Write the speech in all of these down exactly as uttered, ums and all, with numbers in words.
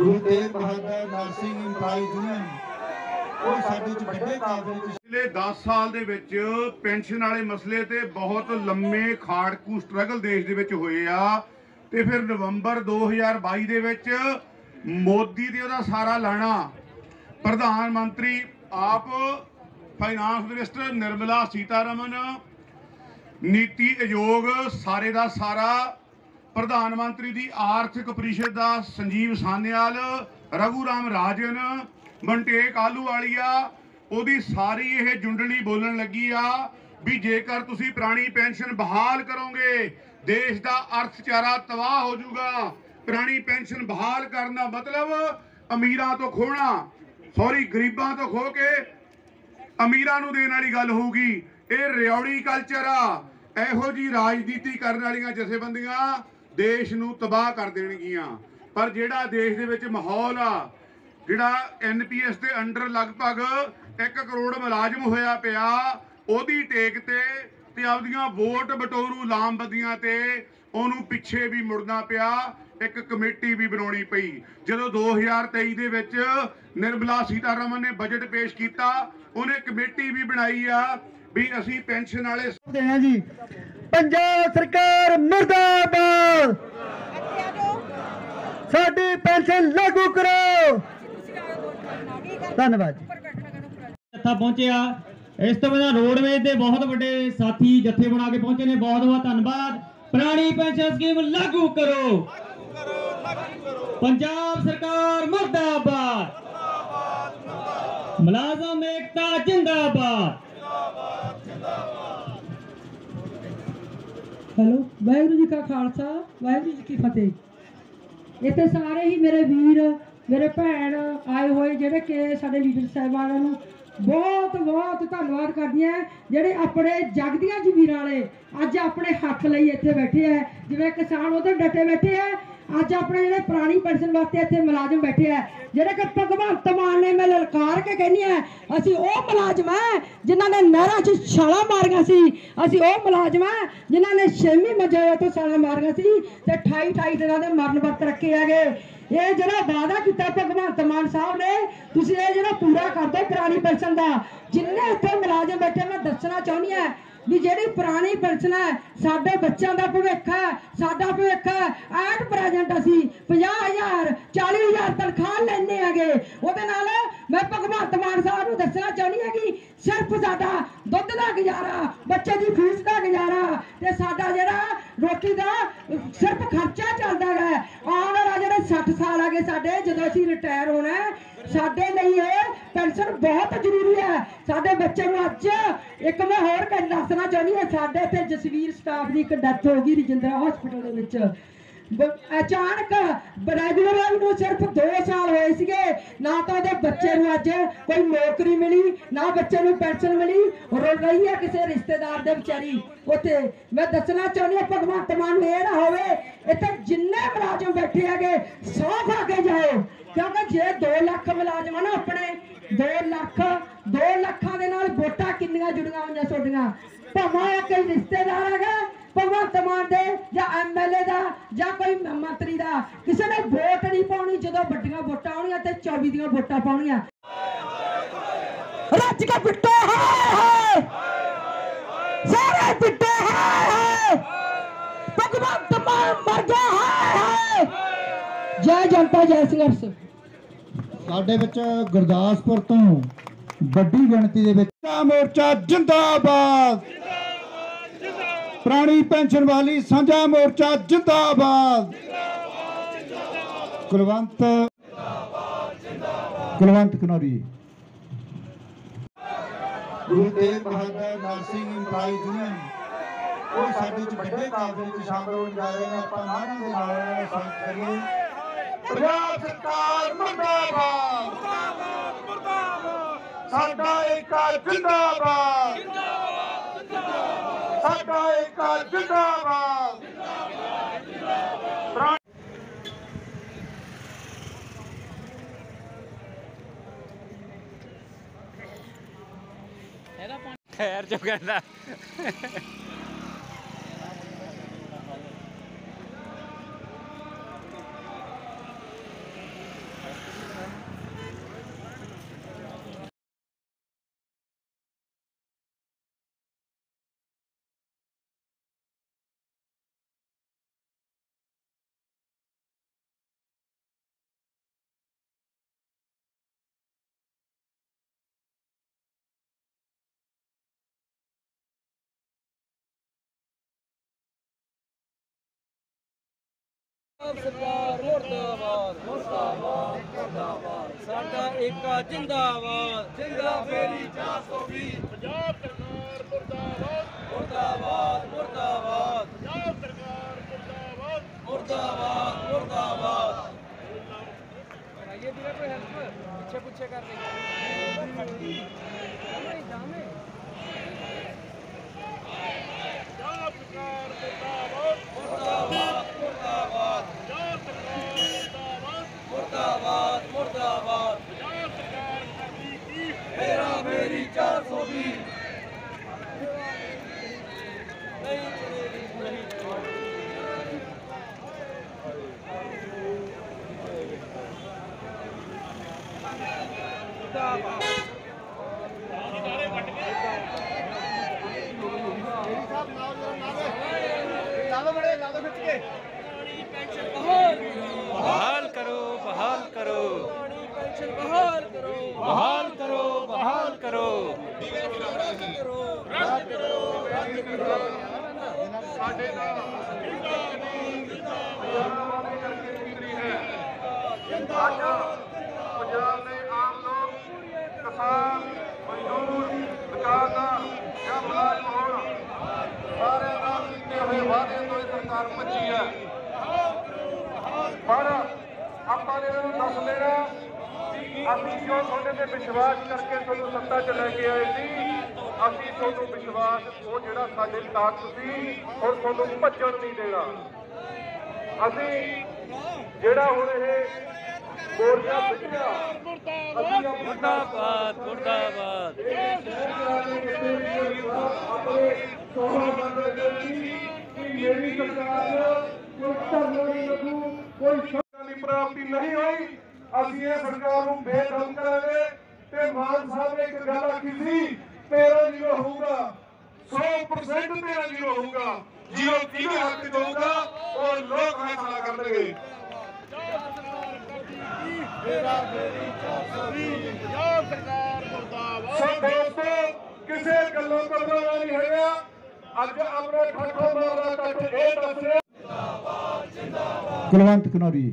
ਗੁਰੂ Tegh Bahadur nursing employee union ਉਹ ਸਾਡੇ ਚ ਵੱਡੇ ਕਾਫਲੇ ਚ ਪਿਛਲੇ ਦਸ ਸਾਲ ਦੇ ਵਿੱਚ ਪੈਨਸ਼ਨ ਵਾਲੇ ਮਸਲੇ ਤੇ ਬਹੁਤ ਲੰਮੇ ਖਾੜਕੂ ਸਟਰਗਲ ਦੇਸ਼ ਦੇ ਵਿੱਚ ਹੋਏ ਆ ਤੇ ਫਿਰ ਨਵੰਬਰ ਦੋ ਹਜ਼ਾਰ ਬਾਈ ਦੇ ਵਿੱਚ ਮੋਦੀ ਦੇ ਉਹਦਾ ਸਾਰਾ ਲਾਣਾ ਪ੍ਰਧਾਨ ਮੰਤਰੀ ਆਪ ਫਾਈਨਾਂਸ ਮਿਨਿਸਟਰ ਨਿਰਮਲਾ ਸੀਤਾਰਮਨ ਨੀਤੀ ਆਯੋਗ ਸਾਰੇ ਦਾ ਸਾਰਾ ਪ੍ਰਧਾਨ ਮੰਤਰੀ ਦੀ ਆਰਥਿਕ ਪਰਿਸ਼ਦ ਦਾ ਸੰਜੀਵ ਸਾਨਿਆਲ ਰਘੂ ਰਾਮ ਰਾਜਨ ਮਨਟੇਕ ਆਲੂਵਾਲੀਆ ਉਹਦੀ ਸਾਰੀ ਇਹ ਜੁੰਡਲੀ ਬੋਲਣ ਲੱਗੀ ਆ ਵੀ ਜੇਕਰ ਤੁਸੀਂ ਪੁਰਾਣੀ ਪੈਨਸ਼ਨ ਬਹਾਲ ਕਰੋਗੇ ਦੇਸ਼ ਦਾ ਅਰਥਚਾਰਾ ਤਬਾਹ ਹੋ ਜਾਊਗਾ। ਪੁਰਾਣੀ ਪੈਨਸ਼ਨ ਬਹਾਲ ਕਰਨ ਦਾ ਮਤਲਬ ਅਮੀਰਾਂ ਤੋਂ ਖੋਣਾ ਸੌਰੀ ਗਰੀਬਾਂ ਤੋਂ ਖੋ ਕੇ ਅਮੀਰਾਂ ਨੂੰ ਦੇਣ ਵਾਲੀ ਗੱਲ ਹੋਊਗੀ। ਇਹ ਰਿਉੜੀ ਕਲਚਰ ਆ। ਇਹੋ ਜੀ ਰਾਜਨੀਤੀ ਕਰਨ ਵਾਲੀਆਂ ਜਥੇਬੰਦੀਆਂ ਦੇਸ਼ ਨੂੰ ਤਬਾਹ ਕਰ ਦੇਣਗੀਆਂ। ਪਰ ਜਿਹੜਾ ਦੇਸ਼ ਦੇ ਵਿੱਚ ਮਾਹੌਲ ਆ ਜਿਹੜਾ ਐਨ ਪੀ ਐਸ ਦੇ ਅੰਡਰ ਲਗਭਗ ਇੱਕ ਕਰੋੜ ਮੁਲਾਜ਼ਮ ਹੋਇਆ ਪਿਆ ਉਹਦੀ ਟੇਕ ਤੇ ਤੇ ਆਪਦੀਆਂ ਵੋਟ ਬਟੋਰੂ ਲਾਮਬੰਦੀਆਂ ਤੇ ਉਹਨੂੰ ਪਿੱਛੇ ਵੀ ਮੁੜਨਾ ਪਿਆ। ਇੱਕ ਕਮੇਟੀ ਵੀ ਬਣਾਉਣੀ ਪਈ। ਜਦੋਂ ਦੋ ਹਜ਼ਾਰ ਤੇਈ ਦੇ ਵਿੱਚ ਨਿਰਮਲਾ ਸੀਤਾਰਮਨ ਨੇ ਬਜਟ ਪੇਸ਼ ਕੀਤਾ ਉਹਨੇ ਕਮੇਟੀ ਵੀ ਬਣਾਈ ਆ ਵੀ ਅਸੀਂ ਪੈਨਸ਼ਨ ਵਾਲੇ ਦੇਣਾ ਜੀ। ਪੰਜਾਬ ਸਰਕਾਰ ਮੁਰਦਾਬਾਦ। ਸਾਡੀ ਪੈਨਸ਼ਨ ਲਾਗੂ ਕਰੋ। ਧੰਨਵਾਦ ਜੀ। ਜੱਥਾ ਪਹੁੰਚਿਆ। ਇਸ ਤੋਂ ਬਿਨਾਂ ਰੋਡਵੇਜ਼ ਦੇ ਬਹੁਤ ਵੱਡੇ ਸਾਥੀ ਜੱਥੇ ਬਣਾ ਕੇ ਪਹੁੰਚੇ ਨੇ। ਬਹੁਤ ਬਹੁਤ ਧੰਨਵਾਦ। ਪੁਰਾਣੀ ਪੈਨਸ਼ਨ ਸਕੀਮ ਲਾਗੂ ਕਰੋ। ਪੰਜਾਬ ਸਰਕਾਰ ਮੁਰਦਾਬਾਦ। ਮੁਲਾਜ਼ਮ ਏਕਤਾ ਜਿੰਦਾਬਾਦ। ਹੈਲੋ, ਵਾਹਿਗੁਰੂ ਜੀ ਕਾ ਖਾਲਸਾ ਵਾਹਿਗੁਰੂ ਜੀ ਕੀ ਫਤਿਹ। ਇੱਥੇ ਸਾਰੇ ਹੀ ਮੇਰੇ ਵੀਰ ਮੇਰੇ ਭੈਣ ਆਏ ਹੋਏ ਜਿਹੜੇ ਕਿ ਸਾਡੇ ਲੀਡਰ ਸਾਹਿਬਾਨਾਂ ਨੂੰ ਬਹੁਤ ਬਹੁਤ ਧੰਨਵਾਦ ਕਰਦੀ ਹਾਂ ਜਿਹੜੇ ਆਪਣੇ ਜਗਦੀਆਂ ਜ਼ਮੀਰਾਂ ਵਾਲੇ ਅੱਜ ਆਪਣੇ ਹੱਕ ਲਈ ਇੱਥੇ ਬੈਠੇ ਹੈ। ਜਿਵੇਂ ਕਿਸਾਨ ਉਹਦੇ ਡਟੇ ਬੈਠੇ ਹੈ ਅੱਜ ਆਪਣੇ ਜਿਹੜੇ ਪੁਰਾਣੀ ਪੈਨਸ਼ਨ ਵਾਸਤੇ ਇੱਥੇ ਮੁਲਾਜ਼ਮ ਬੈਠੇ ਹੈ ਜਿਹੜੇ ਕਿ ਭਗਵੰਤ ਮਾਨ ਨੇ ਮੈਂ ਲਲਕਾਰ ਕੇ ਕਹਿੰਦੀ ਹਾਂ ਅਸੀਂ ਉਹ ਮੁਲਾਜ਼ਮ ਹੈ ਜਿਨ੍ਹਾਂ ਨੇ ਨਹਿਰਾਂ 'ਚ ਛਾਲਾਂ ਮਾਰੀਆਂ ਸੀ। ਅਸੀਂ ਉਹ ਮੁਲਾਜ਼ਮ ਹੈ ਜਿਨ੍ਹਾਂ ਨੇ ਛੇਵੀਂ ਮੰਜ਼ਿਲ ਤੋਂ ਛਾਲਾਂ ਮਾਰੀਆਂ ਸੀ ਤੇ ਅਠਾਈ ਅਠਾਈ ਦਿਨਾਂ ਦੇ ਮਰਨ ਵਰਤ ਰੱਖੇ ਹੈਗੇ। ਇਹ ਜਿਹੜਾ ਵਾਅਦਾ ਕੀਤਾ ਭਗਵੰਤ ਮਾਨ ਸਾਹਿਬ ਨੇ ਤੁਸੀਂ ਇਹ ਜਿਹੜਾ ਪੂਰਾ ਕਰ ਦਿਓ ਪੁਰਾਣੀ ਪੈਨਸ਼ਨ ਦਾ। ਜਿੰਨੇ ਇੱਥੇ ਮੁਲਾਜ਼ਮ ਬੈਠੇ ਮੈਂ ਦੱਸਣਾ ਚਾਹੁੰਦੀ ਹਾਂ ਵੀ ਜਿਹੜੀ ਪੁਰਾਣੀ ਪੈਨਸ਼ਨ ਹੈ ਸਾਡੇ ਬੱਚਿਆਂ ਦਾ ਭਵਿੱਖ ਹੈ ਸਾਡਾ ਭਵਿੱਖ ਹੈ। ਐਟ ਪ੍ਰੈਜ਼ੈਂਟ ਅਸੀਂ ਪੰਜਾਹ ਹਜ਼ਾਰ ਚਾਲੀ ਹਜ਼ਾਰ ਤਨਖਾਹ ਲੈਂਦੇ ਹੈਗੇ। ਉਹਦੇ ਨਾਲ ਮੈਂ ਭਗਵੰਤ ਮਾਨ ਸਾਹਿਬ ਨੂੰ ਦੱਸਣਾ ਚਾਹੁੰਦੀ ਹਾਂ ਕਿ ਸਿਰਫ ਸਾਡਾ ਦੁੱਧ ਦਾ ਗੁਜ਼ਾਰਾ ਬੱਚੇ ਦੀ ਫੀਸ ਦਾ ਗੁਜ਼ਾਰਾ ਤੇ ਸਾਡਾ ਜਿਹੜਾ ਰੋਟੀ ਦਾ ਸਿਰਫ ਖਰਚਾ ਚੱਲਦਾ ਹੈ। ਆਉਣ ਵਾਲਾ ਜਿਹੜੇ ਸੱਠ ਸਾਲ ਆਗੇ ਸਾਡੇ ਜਦੋਂ ਅਸੀਂ ਰਿਟਾਇਰ ਹੋਣਾ ਸਾਡੇ ਲਈ ਇਹ ਪੈਨਸ਼ਨ ਬਹੁਤ ਜ਼ਰੂਰੀ ਹੈ। ਸਾਡੇ ਬੱਚੇ ਨੂੰ ਅੱਜ ਇੱਕ ਮੈਂ ਹੋਰ ਗੱਲ ਦੱਸਣਾ ਚਾਹੁੰਦੀ ਹਾਂ ਸਾਡੇ ਇੱਥੇ ਜਸਵੀਰ ਸਟਾਫ ਦੀ ਇੱਕ ਡੈਥ ਹੋ ਗਈ ਰਜਿੰਦਰਾ ਹਸਪੀਟਲ ਦੇ ਵਿੱਚ। ਅਚਾਨਕ ਰੈਗੂਲਰ ਨੂੰ ਸਿਰਫ ਦੋ ਸਾਲ ਹੋਏ ਸੀਗੇ ਨਾ ਤਾਂ ਉਹਦੇ ਬੱਚੇ ਨੂੰ ਅੱਜ ਕੋਈ ਨੌਕਰੀ ਮਿਲੀ ਨਾ ਬੱਚੇ ਨੂੰ ਪੈਨਸ਼ਨ ਮਿਲੀ। ਰੁਲ ਰਹੀ ਹੈ ਕਿਸੇ ਰਿਸ਼ਤੇਦਾਰ ਦੇ ਵਿਚਾਰੀ ਉੱਥੇ। ਮੈਂ ਦੱਸਣਾ ਚਾਹੁੰਦੀ ਹਾਂ ਭਗਵੰਤ ਮਾਨ ਨੂੰ ਇਹ ਨਾ ਹੋਵੇ ਇੱਥੇ ਜਿੰਨੇ ਮੁਲਾਜ਼ਮ ਬੈਠੇ ਹੈਗੇ ਸੌ ਖਾ ਕੇ ਜਾਓ ਕਿਉਂਕਿ ਜੇ ਦੋ ਲੱਖ ਮੁਲਾਜ਼ਮ ਆ ਨਾ ਆਪਣੇ ਦੋ ਲੱਖ ਦੋ ਲੱਖਾਂ ਦੇ ਨਾਲ ਵੋਟਾਂ ਕਿੰਨੀਆਂ ਜੁੜੀਆਂ ਹੋਈਆਂ ਤੁਹਾਡੀਆਂ ਭਾਵੇਂ ਕੋਈ ਰਿਸ਼ਤੇਦਾਰ ਹੈਗਾ ਭਗਵੰਤ ਮਾਨ ਦੇ ਜਾਂ ਐਮ ਐਲ ਏ ਦਾ ਜਾਂ ਕੋਈ ਮੰਤਰੀ ਦਾ ਕਿਸੇ ਨੇ ਵੋਟ ਨਹੀਂ ਪਾਉਣੀ ਜਦੋਂ ਵੱਡੀਆਂ ਵੋਟਾਂ ਆਉਣੀਆਂ ਤੇ ਚੌਵੀ ਦੀਆਂ ਵੋਟਾਂ ਪਾਉਣੀਆਂ। ਰੱਜ ਕੇ ਪਿੱਟੋ ਹਾਏ ਹਾਏ ਸਾਰੇ ਪਿੱਟੋ ਹਾਏ ਹਾਏ ਭਗਵੰਤ ਮਾਨ ਮਰ ਗਿਆ ਹਾਏ ਹਾਏ। ਜੈ ਜਨਤਾ ਜੈ ਸੰਘਰਸ਼। ਸਾਡੇ ਵਿੱਚ ਗੁਰਦਾਸਪੁਰ ਤੋਂ ਵੱਡੀ ਗਿਣਤੀ ਦੇ ਵਿੱਚ ਮੋਰਚਾ ਜਿੰਦਾਬਾਦ। ਪੁਰਾਣੀ ਪੈਨਸ਼ਨ ਵਾਲੀ ਸਾਂਝਾ ਮੋਰਚਾ ਜਿੰਦਾਬਾਦ। Kulwant Kulwant Khanauri. Guru Tegh Bahadur nursing employee union ਉਹ ਸਾਡੇ ਚ ਵੱਡੇ ਕਾਫਲੇ ਚ ਸ਼ਾਮਲ ਹੋਣ ਜਾ ਰਹੇ ਨੇ। ਆਪਾਂ ਨਾਅਰਿਆਂ ਦੇ ਨਾਲ ਉਹਨਾਂ ਨੂੰ ਸਵਾਗਤ ਕਰੀਏ। ਪੰਜਾਬ ਸਰਕਾਰ ਮੁਰਦਾਬਾਦ ਮੁਰਦਾਬਾਦ ਮੁਰਦਾਬਾਦ। ਸਾਡਾ ਏਕਾ ਜਿੰਦਾਬਾਦ ਜਿੰਦਾਬਾਦ ਜਿੰਦਾਬਾਦ। ਸਾਡਾ ਏਕਾ ਜਿੰਦਾਬਾਦ ਜਿੰਦਾਬਾਦ ਜਿੰਦਾਬਾਦ। खैर जो कहता सरकार मुर्दाबाद मुर्दाबाद मुर्दाबाद साडा एका जिंदाबाद जिंदा मेरी चार सौ बीस पंजाब सरकार मुर्दाबाद मुर्दाबाद मुर्दाबाद पंजाब सरकार मुर्दाबाद मुर्दाबाद मुर्दाबाद ये भी कोई हेल्प पीछे पीछे कर देंगे मुर्दाबाद मुर्दाबाद मेरा मेरी चार सौ बीस नहीं चलेगी नहीं बहाल करो बहाल करो पेंशन बहाल करो बहाल करो बहाल करो ਪੰਜਾਬ ਦੇ ਆਮ ਲੋਕ ਕਿਸਾਨ ਮਜ਼ਦੂਰ ਦੁਕਾਨਦਾਰ ਜਾਂ ਮੁਲਾਜ਼ਮ ਹੋਣ ਸਾਰਿਆਂ ਨਾਲ ਕੀਤੇ ਹੋਏ ਵਾਅਦੇ ਤੋਂ ਇਹ ਸਰਕਾਰ ਭੱਜੀ ਹੈ ਪਰ ਆਪਾਂ ਨੇ ਇਹਨਾਂ ਨੂੰ ਦੱਸ ਦੇਣਾ ਅਸੀਂ ਜੋ ਤੁਹਾਡੇ ਤੇ ਵਿਸ਼ਵਾਸ ਕਰਕੇ ਤੁਹਾਨੂੰ ਸੱਤਾ 'ਚ ਲੈ ਕੇ ਆਏ ਸੀ ਅਸੀਂ ਤੁਹਾਨੂੰ ਵਿਸ਼ਵਾਸ ਉਹ ਜਿਹੜਾ ਸਾਡੇ ਤਾਕਤ ਸੀ ਔਰ ਤੁਹਾਨੂੰ ਭੱਜਣ ਨਹੀਂ ਦੇਣਾ ਅਸੀਂ ਜਿਹੜਾ ਹੁਣ ਇਹ ਗੋਲੀਆਂ ਪਿੱਟਿਆ मुर्दाबाद मुर्दाबाद ਆਪਣੇ ਸੋਹਣਾ ਬੰਦ ਕਿ ਮੇਰੀ ਸਰਕਾਰ ਕੋਈ ਧਰਨਾ ਨਹੀਂ ਲੱਗੂ ਕੋਈ ਸ਼ਰਤਾਂ ਦੀ ਪ੍ਰਾਪਤੀ ਨਹੀਂ ਹੋਈ ਅਸੀਂ ਇਹ ਸਰਕਾਰ ਨੂੰ ਬੇਦਖਲ ਕਰਾਂਗੇ ਤੇ ਮਾਨ ਸਾਹਿਬ ਨੇ ਇੱਕ ਗੱਲ ਆਖੀ ਸੀ ਤੇਰਾ ਜ਼ੀਰੋ ਹੋਊਗਾ ਸੌ ਪਰਸੈਂਟ ਤੇਰਾ ਜ਼ੀਰੋ ਹੋਊਗਾ ਜ਼ੀਰੋ ਕਿਹਦੇ ਹੱਕ ਚ ਹੋਊਗਾ ਉਹ ਲੋਕ ਫੈਸਲਾ ਕਰਨਗੇ ਮੇਰਾ ਮੇਰੀ ਚਾਰ ਸੌ ਵੀਹ ਪੰਜਾਬ ਸਰਕਾਰ ਮੁਰਦਾਬਾਦ ਸੋ ਦੋਸਤੋ ਕਿਸੇ ਗੱਲੋਂ ਕਰਨਾ ਨਹੀਂ ਹੈਗਾ ਅੱਜ ਆਪਣੇ ਠੱਠੋ ਮਾਰਦਾ ਕੱਟ ਇਹ ਦੱਸ ਰਿਹਾ ਕੁਲਵੰਤ ਕਨੌਰੀ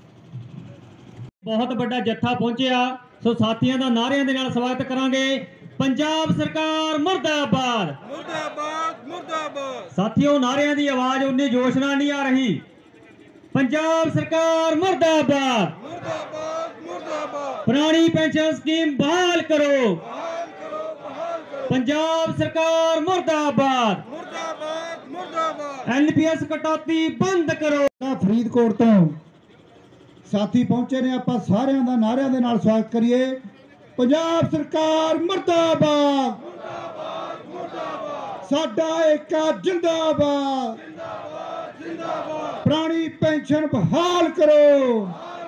ਬਹੁਤ ਵੱਡਾ ਜੱਥਾ ਪਹੁੰਚਿਆ ਸੋ ਸਾਥੀਆਂ ਦਾ ਨਾਅਰਿਆਂ ਦੇ ਨਾਲ ਸਵਾਗਤ ਕਰਾਂਗੇ ਪੰਜਾਬ ਸਰਕਾਰ ਮੁਰਦਾਬਾਦ मुर्दाबाद मुर्दाबाद ਸਾਥੀਓ ਨਾਅਰਿਆਂ ਦੀ ਆਵਾਜ਼ ਉਨੀ ਜੋਸ਼ ਨਾਲ ਨਹੀਂ ਆ ਰਹੀ ਪੰਜਾਬ ਸਰਕਾਰ ਮੁਰਦਾਬਾਦ मुर्दाबाद मुर्दाबाद ਪੁਰਾਣੀ ਪੈਨਸ਼ਨ ਸਕੀਮ ਬਹਾਲ ਕਰੋ बहाल करो बहाल करो ਪੰਜਾਬ ਸਰਕਾਰ ਮੁਰਦਾਬਾਦ मुर्दाबाद मुर्दाबाद ਐਨ ਪੀ ਐਸ ਕਟੌਤੀ ਬੰਦ ਕਰੋ ਫਰੀਦਕੋਟ ਤੋਂ ਸਾਥੀ ਪਹੁੰਚੇ ਨੇ ਆਪਾਂ ਸਾਰਿਆਂ ਦਾ ਨਾਅਰਿਆਂ ਦੇ ਨਾਲ ਸਵਾਗਤ ਕਰੀਏ ਪੰਜਾਬ ਸਰਕਾਰ ਮੁਰਦਾਬਾਦ ਮੁਰਦਾਬਾਦ ਮੁਰਦਾਬਾਦ ਸਾਡਾ ਏਕਾ ਜਿੰਦਾਬਾਦ ਜਿੰਦਾਬਾਦ ਜਿੰਦਾਬਾਦ ਪੁਰਾਣੀ ਪੈਨਸ਼ਨ ਬਹਾਲ ਕਰੋ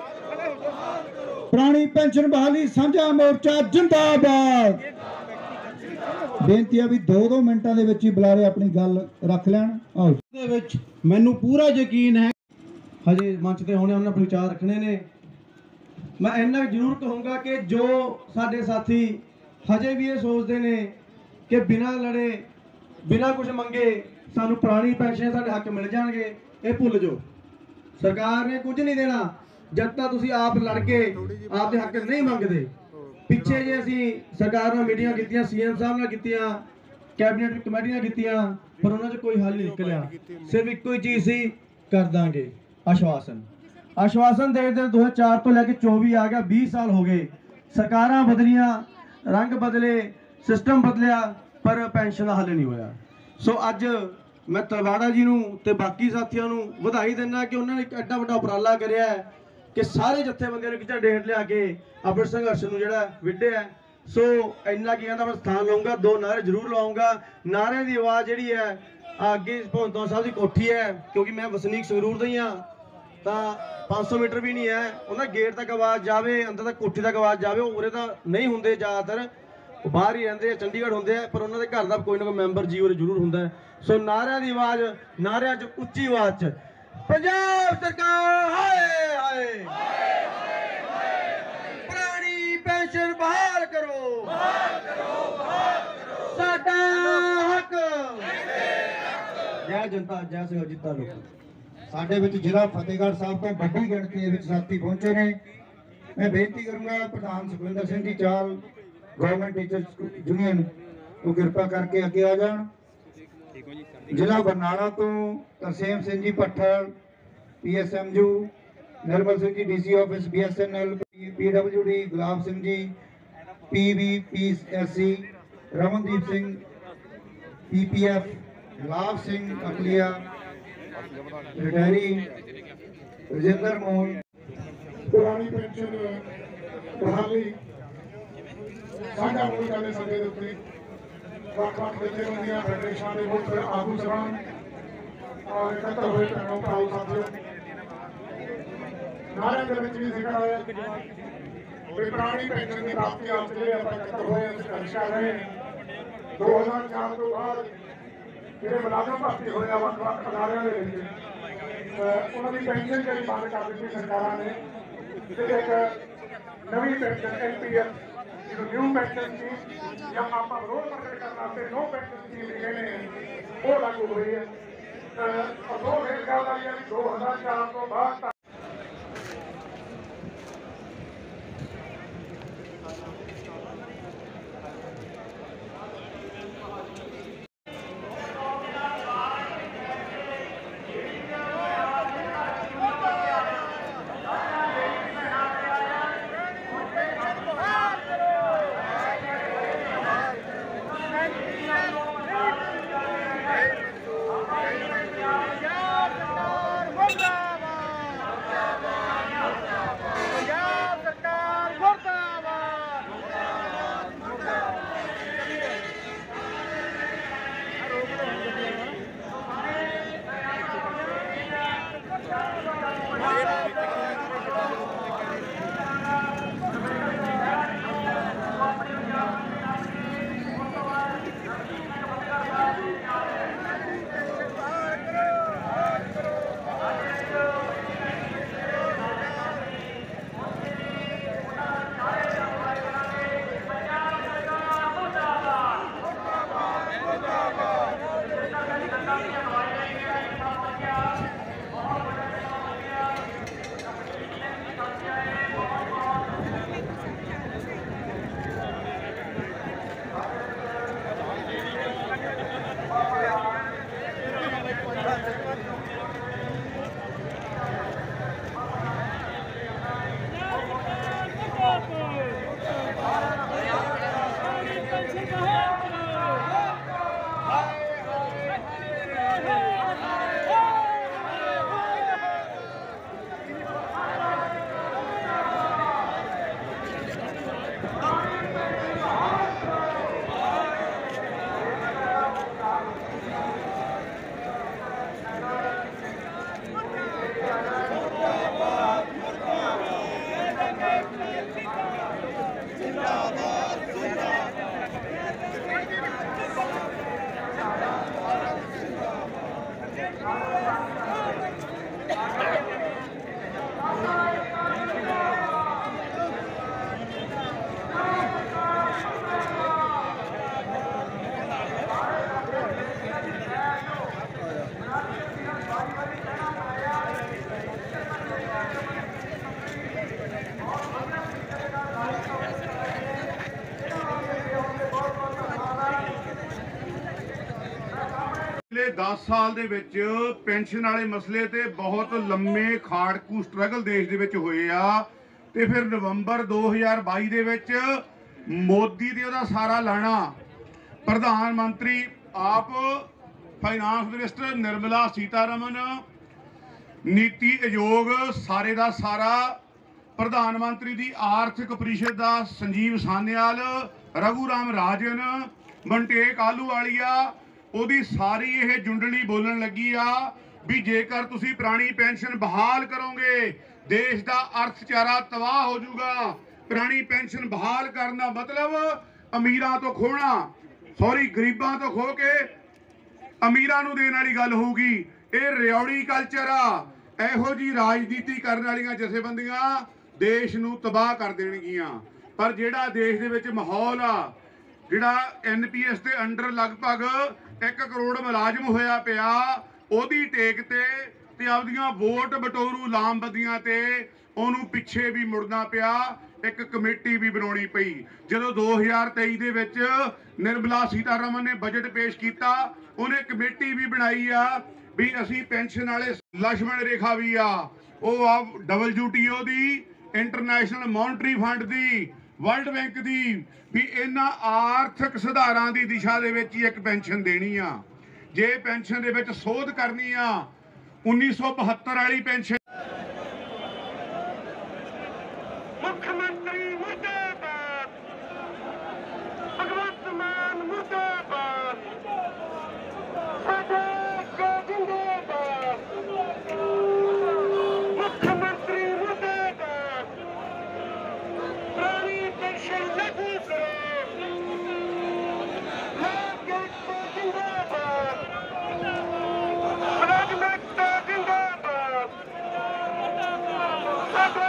ਪੁਰਾਣੀ ਪੈਨਸ਼ਨ ਬਹਾਲੀ ਸਾਂਝਾ ਮੋਰਚਾ ਜਿੰਦਾਬਾਦ ਬੇਨਤੀ ਆ ਵੀ ਦੋ ਦੋ ਮਿੰਟਾਂ ਦੇ ਵਿੱਚ ਹੀ ਬੁਲਾਰੇ ਆਪਣੀ ਗੱਲ ਰੱਖ ਲੈਣ ਆਓ ਦੇ ਵਿੱਚ ਮੈਨੂੰ ਪੂਰਾ ਯਕੀਨ ਹੈ ਹਜੇ ਮੰਚ ਤੇ ਹੋਣੇ ਉਹਨਾਂ ਆਪਣੇ ਵਿਚਾਰ ਰੱਖਣੇ ਨੇ ਮੈਂ ਇੰਨਾ ਜ਼ਰੂਰ ਕਹੂੰਗਾ ਕਿ ਜੋ ਸਾਡੇ ਸਾਥੀ ਹਜੇ ਵੀ ਇਹ ਸੋਚਦੇ ਨੇ ਕਿ ਬਿਨਾਂ ਲੜੇ ਬਿਨਾਂ ਕੁਝ ਮੰਗੇ ਸਾਨੂੰ ਪੁਰਾਣੀ ਪੈਨਸ਼ਨ ਸਾਡੇ ਹੱਕ ਮਿਲ ਜਾਣਗੇ ਇਹ ਭੁੱਲ ਜਾਓ ਸਰਕਾਰ ਨੇ ਕੁਝ ਨਹੀਂ ਦੇਣਾ ਜਦ ਤੱਕ ਤੁਸੀਂ ਆਪ ਲੜ ਕੇ ਆਪਦੇ ਹੱਕ ਨਹੀਂ ਮੰਗਦੇ ਪਿੱਛੇ ਜੇ ਅਸੀਂ ਸਰਕਾਰ ਨਾਲ ਮੀਟਿੰਗਾਂ ਕੀਤੀਆਂ ਸੀਐਮ ਸਾਹਿਬ ਨਾਲ ਕੀਤੀਆਂ ਕੈਬਨਿਟ ਕਮੇਟੀਆਂ ਕੀਤੀਆਂ ਪਰ ਉਹਨਾਂ 'ਚ ਕੋਈ ਹੱਲ ਨਹੀਂ ਨਿਕਲਿਆ ਸਿਰਫ ਇੱਕੋ ਹੀ ਚੀਜ਼ ਸੀ ਕਰ ਦਾਂਗੇ ਆਸ਼ਵਾਸਨ ਆਸ਼ਵਾਸਨ ਦੇ ਦੇ ਦੋ ਹਜ਼ਾਰ ਚਾਰ ਤੋਂ ਲੈ ਕੇ ਚੌਵੀ ਆ ਗਿਆ ਵੀਹ ਸਾਲ ਹੋ ਗਏ ਸਰਕਾਰਾਂ ਬਦਲੀਆਂ ਰੰਗ ਬਦਲੇ ਸਿਸਟਮ ਬਦਲਿਆ ਪਰ ਪੈਨਸ਼ਨ ਦਾ ਹੱਲ ਨਹੀਂ ਹੋਇਆ ਸੋ ਅੱਜ ਮੈਂ ਤਲਵਾੜਾ ਜੀ ਨੂੰ ਤੇ ਬਾਕੀ ਸਾਥੀਆਂ ਨੂੰ ਵਧਾਈ ਦਿੰਦਾ ਕਿ ਉਹਨਾਂ ਨੇ ਇੱਕ ਐਡਾ ਵੱਡਾ ਉਪਰਾਲਾ ਕਰਿਆ ਹੈ ਕਿ ਸਾਰੇ ਜਥੇਬੰਦੀਆਂ ਨੂੰ ਕਿਤੇ ਡੇਟ ਲਿਆ ਕੇ ਆਪਣੇ ਸੰਘਰਸ਼ ਨੂੰ ਜਿਹੜਾ ਵਿੱਢਿਆ ਸੋ ਇੰਨਾ ਕੀ ਕਹਿੰਦਾ ਮੈਂ ਸਥਾਨ ਲਵਾਂਗਾ ਦੋ ਨਾਅਰੇ ਜ਼ਰੂਰ ਲਾਉਂਗਾ ਨਾਅਰਿਆਂ ਦੀ ਆਵਾਜ਼ ਜਿਹੜੀ ਹੈ ਅੱਗੇ ਭਗਵੰਤ ਸਾਹਿਬ ਦੀ ਕੋਠੀ ਹੈ ਕਿਉਂਕਿ ਮੈਂ ਵਸਨੀਕ ਸੰਗਰੂਰ ਦਾ ਹੀ ਹਾਂ ਤਾਂ ਪੰਜ ਸੌ ਮੀਟਰ ਵੀ ਨਹੀਂ ਹੈ ਉਹਨਾਂ ਗੇਟ ਤੱਕ ਆਵਾਜ਼ ਜਾਵੇ ਅੰਦਰ ਤੱਕ ਕੋਠੀ ਤੱਕ ਆਵਾਜ਼ ਜਾਵੇ ਉਰੇ ਤਾਂ ਨਹੀਂ ਹੁੰਦੇ ਜ਼ਿਆਦਾਤਰ ਉਹ ਬਾਹਰ ਹੀ ਰਹਿੰਦੇ ਆ ਚੰਡੀਗੜ੍ਹ ਹੁੰਦੇ ਆ ਪਰ ਉਹਨਾਂ ਦੇ ਘਰ ਦਾ ਕੋਈ ਨਾ ਕੋਈ ਮੈਂਬਰ ਜੀ ਉਰੇ ਜ਼ਰੂਰ ਹੁੰਦਾ ਸੋ ਨਾਅਰਿਆਂ ਦੀ ਆਵਾਜ਼ ਨਾਅਰਿਆਂ 'ਚ ਉੱਚੀ ਆਵਾਜ਼ 'ਚ ਪੰਜਾਬ ਸਰਕਾਰ ਹਾਏ ਹਾਏ ਪੁਰਾਣੀ ਪੈਨਸ਼ਨ ਬਹਾਲ ਕਰੋ ਬਹਾਲ ਕਰੋ ਬਹਾਲ ਕਰੋ ਸਾਡਾ ਹੱਕ ਜੈ ਜਨਤਾ ਜੈ ਸਿੰਘ ਜੀਤਾ ਲੋਕ ਸਾਡੇ ਵਿੱਚ ਜ਼ਿਲ੍ਹਾ ਫਤਿਹਗੜ੍ਹ ਸਾਹਿਬ ਤੋਂ ਵੱਡੀ ਗਿਣਤੀ ਦੇ ਵਿੱਚ ਸਾਥੀ ਪਹੁੰਚੇ ਨੇ। ਮੈਂ ਬੇਨਤੀ ਕਰੂੰਗਾ ਪ੍ਰਧਾਨ ਸੁਖਵਿੰਦਰ ਸਿੰਘ ਜੀ ਚਾਲ ਗਵਰਨਮੈਂਟ ਟੀਚਰਸ ਯੂਨੀਅਨ ਉਹ ਕਿਰਪਾ ਕਰਕੇ ਅੱਗੇ ਆ ਜਾਣ। ਜ਼ਿਲ੍ਹਾ ਬਰਨਾਲਾ ਤੋਂ Tarsem Singh ji Bhathal P S M U, Nirmal Singh ji DC office B S N L, P W D Gulab Singh ji P V P S C, Ramandeep Singh P P F, Labh Singh Akalia retiree, Rajinder Mohan. ਪੁਰਾਣੀ ਪੈਨਸ਼ਨ ਬਹਾਲੀ ਸਾਂਝਾ ਮੁੱਲ ਕਰਨੇ ਸੰਦੇ ਦੇ ਉੱਤੇ ਵੱਖ ਵੱਖ ਜਥੇਬੰਦੀਆਂ ਫੈਡਰੇਸ਼ਨਾਂ ਦੇ ਮੁੱਖ ਆਗੂ ਸਭਾਨ ਔਰ ਇਕੱਤਰ ਹੋਏ ਭੈਣੋਂ ਭਰਾਓ ਸਾਥੀਓ, ਨਾਰਿਆਂ ਦੇ ਵਿੱਚ ਵੀ ਜ਼ਿਕਰ ਹੋਇਆ ਵੀ ਪੁਰਾਣੀ ਪੈਨਸ਼ਨ ਦੀ ਪ੍ਰਾਪਤੀ ਵਾਸਤੇ ਜਿਹੜੇ ਆਪਾਂ ਇਕੱਤਰ ਹੋਏ ਅਸੀਂ ਸੰਘਰਸ਼ ਕਰ ਰਹੇ ਹਾਂ। ਦੋ ਹਜ਼ਾਰ ਚਾਰ ਤੋਂ ਬਾਅਦ ਜਿਹੜੇ ਮੁਲਾਜ਼ਮ ਭਰਤੀ ਹੋਏ ਆ ਵੱਖ ਵੱਖ ਅਦਾਰਿਆਂ ਦੇ ਵਿੱਚ ਅਹ ਉਹਨਾਂ ਦੀ ਪੈਨਸ਼ਨ ਜਿਹੜੀ ਬੰਦ ਕਰ ਦਿੱਤੀ ਸਰਕਾਰਾਂ ਨੇ ਤੇ ਇੱਕ ਨਵੀਂ ਪੈਨਸ਼ਨ ਐਨ ਪੀ ਐਸ ਜਿਹਨੂੰ ਨਿਊ ਪੈਨਸ਼ਨ ਸਕੀਮ ਜਾਂ ਆਪਾਂ ਵਿਰੋਧ ਪ੍ਰਗਟ ਕਰਨ ਵਾਸਤੇ ਨੋ ਪੈਨਸ਼ਨ ਸਕੀਮ ਵੀ ਕਹਿੰਦੇ ਨੇ ਉਹ ਲਾਗੂ ਹੋਈ ਹੈ। ਅਫਸੋਸ ਇਸ ਗੱਲ ਦਾ ਵੀ ਹੈ ਵੀ ਦੋ ਹਜ਼ਾਰ ਚਾਰ ਤੋਂ ਬਾਅਦ ਤੱਕ ਪਿਛਲੇ ਦਸ ਸਾਲ ਦੇ ਵਿੱਚ ਪੈਨਸ਼ਨ ਵਾਲੇ ਮਸਲੇ ਤੇ ਬਹੁਤ ਲੰਮੇ ਖਾੜਕੂ ਸਟਰਗਲ ਦੇਸ਼ ਦੇ ਵਿੱਚ ਹੋਏ ਆ ਤੇ ਫਿਰ ਨਵੰਬਰ ਦੋ ਹਜ਼ਾਰ ਬਾਈ ਦੇ ਵਿੱਚ ਮੋਦੀ ਤੇ ਉਹਦਾ ਸਾਰਾ ਲਾਣਾ ਪ੍ਰਧਾਨ ਮੰਤਰੀ ਆਪ ਫਾਈਨਾਂਸ ਮਿਨਿਸਟਰ ਨਿਰਮਲਾ ਸੀਤਾਰਮਨ ਨੀਤੀ ਆਯੋਗ ਸਾਰੇ ਦਾ ਸਾਰਾ ਪ੍ਰਧਾਨ ਮੰਤਰੀ ਦੀ ਆਰਥਿਕ ਪਰਿਸ਼ਦ ਦਾ ਸੰਜੀਵ ਸਾਨਿਆਲ ਰਘੂ ਰਾਮ ਰਾਜਨ ਬੰਟੇਕ ਆਲੂਵਾਲੀਆ ਉਹਦੀ ਸਾਰੀ ਇਹ ਜੁੰਡਲੀ ਬੋਲਣ ਲੱਗੀ ਆ ਵੀ ਜੇਕਰ ਤੁਸੀਂ ਪੁਰਾਣੀ ਪੈਨਸ਼ਨ ਬਹਾਲ ਕਰੋਗੇ ਦੇਸ਼ ਦਾ ਅਰਥਚਾਰਾ ਤਬਾਹ ਹੋ ਜਾਊਗਾ। ਪੁਰਾਣੀ ਪੈਨਸ਼ਨ ਬਹਾਲ ਕਰਨ ਦਾ ਮਤਲਬ ਅਮੀਰਾਂ ਤੋਂ ਖੋਣਾ ਸੌਰੀ ਗਰੀਬਾਂ ਤੋਂ ਖੋ ਕੇ ਅਮੀਰਾਂ ਨੂੰ ਦੇਣ ਵਾਲੀ ਗੱਲ ਹੋਊਗੀ। ਇਹ ਰਿਉੜੀ ਕਲਚਰ ਆ। ਇਹੋ ਜੀ ਰਾਜਨੀਤੀ ਕਰਨ ਵਾਲੀਆਂ ਜਥੇਬੰਦੀਆਂ ਦੇਸ਼ ਨੂੰ ਤਬਾਹ ਕਰ ਦੇਣਗੀਆਂ। ਪਰ ਜਿਹੜਾ ਦੇਸ਼ ਦੇ ਵਿੱਚ ਮਾਹੌਲ ਆ ਜਿਹੜਾ ਐਨ ਪੀ ਐਸ ਦੇ ਅੰਡਰ ਲਗਭਗ ਇੱਕ ਕਰੋੜ ਮੁਲਾਜ਼ਮ ਹੋਇਆ ਪਿਆ ਉਹਦੀ ਟੇਕ ਤੇ ਤੇ ਆਪਦੀਆਂ ਵੋਟ ਬਟੋਰੂ ਲਾਮਬੰਦੀਆਂ ਤੇ ਉਹਨੂੰ ਪਿੱਛੇ ਵੀ ਮੁੜਨਾ ਪਿਆ। ਇੱਕ ਕਮੇਟੀ ਵੀ ਬਣਾਉਣੀ ਪਈ। ਜਦੋਂ ਦੋ ਹਜ਼ਾਰ ਤੇਈ ਦੇ ਵਿੱਚ ਨਿਰਮਲਾ ਸੀਤਾਰਮਨ ਨੇ ਬਜਟ ਪੇਸ਼ ਕੀਤਾ, ਉਹਨੇ ਕਮੇਟੀ ਵੀ ਬਣਾਈ ਆ ਵੀ ਅਸੀਂ ਪੈਨਸ਼ਨ ਵਾਲੇ ਲక్ష్మణ ਰੇਖਾ ਵੀ ਆ ਉਹ ਆ ਡਬਲਯੂ ਟੀ ਓ ਦੀ, ਇੰਟਰਨੈਸ਼ਨਲ ਮੋਨਟਰੀ ਫੰਡ ਦੀ, ਵਰਲਡ ਬੈਂਕ ਦੀ, ਵੀ ਇਹਨਾਂ ਆਰਥਿਕ ਸੁਧਾਰਾਂ ਦੀ ਦਿਸ਼ਾ ਦੇ ਵਿੱਚ ਹੀ ਇੱਕ ਪੈਨਸ਼ਨ ਦੇਣੀ ਆ। ਜੇ ਪੈਨਸ਼ਨ ਦੇ ਵਿੱਚ ਸੋਧ ਕਰਨੀ ਆ ਉੱਨੀ ਸੌ ਬਹੱਤਰ ਵਾਲੀ ਪੈਨਸ਼ਨ। ਮੁੱਖ ਮੰਤਰੀ ਮੁਰਦਾਬਾਦ, ਭਗਵੰਤ ਮਾਨ ਮੁਰਦਾਬਾਦ, ਸਾਡੇ ਜਿੰਦਾਬਾਦ, ਮੁੱਖ ਮੰਤਰੀ ਮੁਰਦਾਬਾਦ, ਪੁਰਾਣੀ ਪੈਨਸ਼ਨ ਲਾਗੂ ਕਰੋ, ਲੋਕ ਏਕਤਾ ਜਿੰਦਾਬਾਦ, ਮੁਲਾਜ਼ਮੇਕਤਾ ਜਿੰਦਾਬਾਦ, ਸਾਡੇ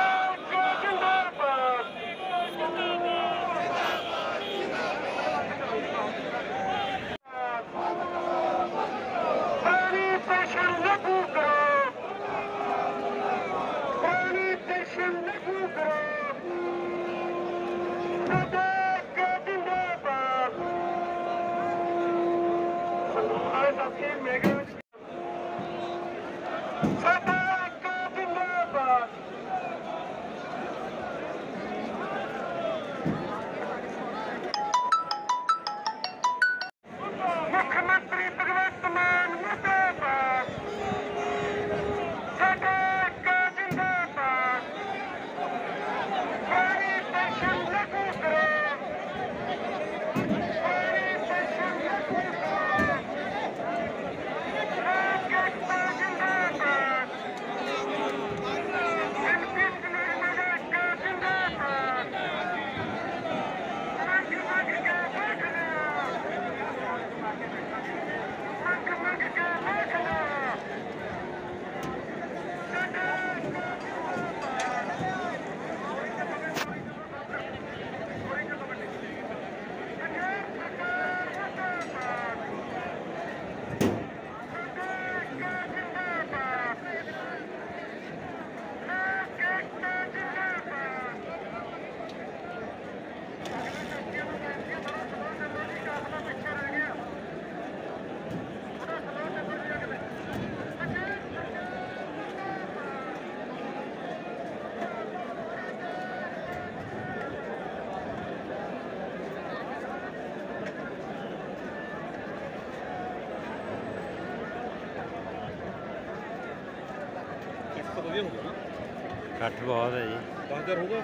इकट्ठ बहुत है जी। दस हज़ार होगा?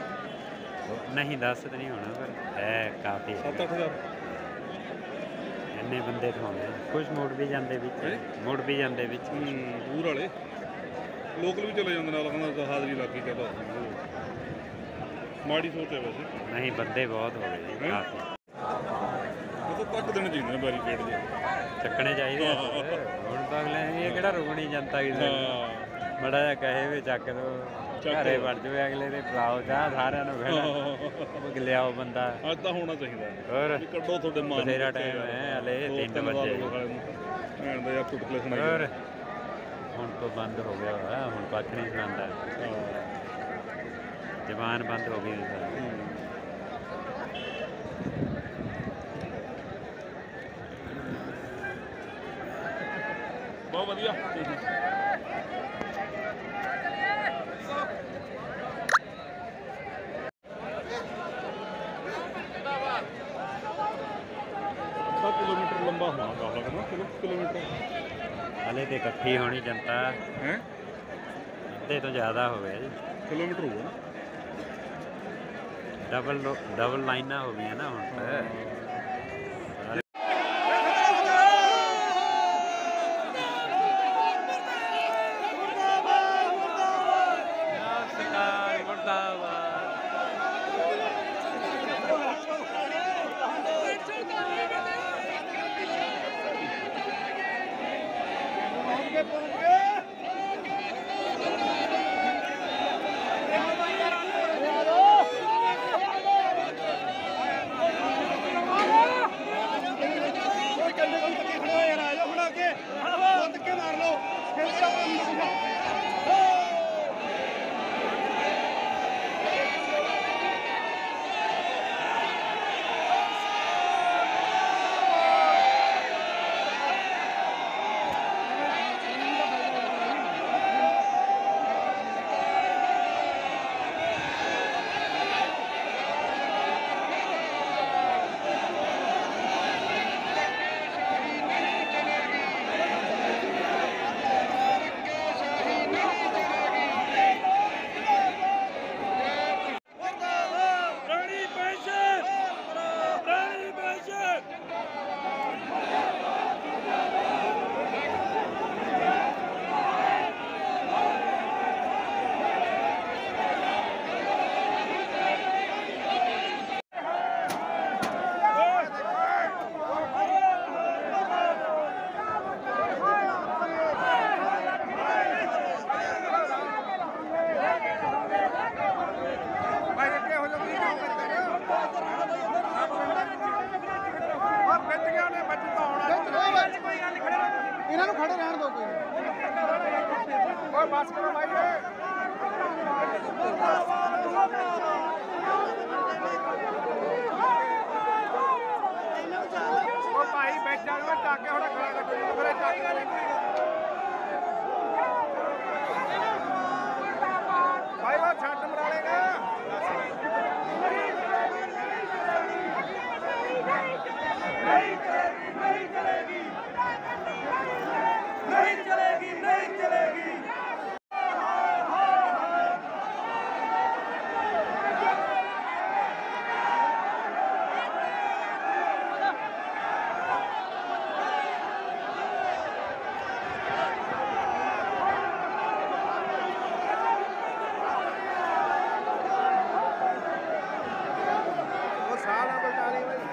नहीं दस तो नहीं होना पर है काफ़ी। सत्त अठ हज़ार इन्ने बंदे तो होंगे, कुछ मुड़ भी जाते बिच, मुड़ भी जाते बिच। दूर वाले लोकल भी चले जाते नाल, कहना हाज़री लग गई कहता माड़ी सोच है वैसे। नहीं बंदे बहुत हो गए जी काफ़ी। तो तक देने चाहिए बैरीकेड जी, ਚੱਕਣੇ ਚਾਹੀਦੇ ਹੁਣ ਤਾਂ ਅਗਲੇ ਇਹ ਕਿਹੜਾ ਰੁਕਣੀ ਜਨਤਾ ਕਿਸੇ ਬੜਾ ਜਿਹਾ ਕਹੇ ਵੀ ਚੱਕ ਦੋ ਘਰੇ ਵੜ ਜਾਵੇ ਅਗਲੇ ਦੇ ਪਲਾਓ ਚਾਹ ਸਾਰਿਆਂ ਨੂੰ ਖੜਾ ਲਿਆਓ ਬੰਦਾ। ਅੱਜ ਤਾਂ ਹੋਣਾ ਚਾਹੀਦਾ ਹੋਰ ਕੱਢੋ ਤੁਹਾਡੇ ਮਾਂ ਬਥੇਰਾ ਟਾਈਮ ਹੈ ਹਲੇ ਤਿੰਨ ਵਜੇ ਭੈਣ ਦਾ ਯਾਰ ਚੁਟਕਲੇ ਸੁਣਾਈ। ਹੋਰ ਹੁਣ ਤੋਂ ਬੰਦ ਹੋ ਗਿਆ ਵਾ, ਹੁਣ ਕੱਖ ਨਹੀਂ ਸੁਣਾਉਂਦਾ, ਜ਼ਬਾਨ ਬੰਦ ਹੋ ਗਈ। ਬਹੁਤ ਵਧੀਆ। किलोमीटर लंबा होना काफला करना किलो किलोमीटर हले तो इकट्ठी होनी जनता है अद्धे तो ज़्यादा हो गया जी। किलोमीटर होगा ना, डबल डबल लाइना हो गई ना हम तो। मार लो पास करो भाई ओ भाई बैठ जाओ चाके थोड़ा खड़ा कर दो मेरे चाके भाई वो छट मरा लेगा नहीं चलेगी नहीं चलेगी नहीं चलेगी नहीं चलेगी वो सारा बता रही भाई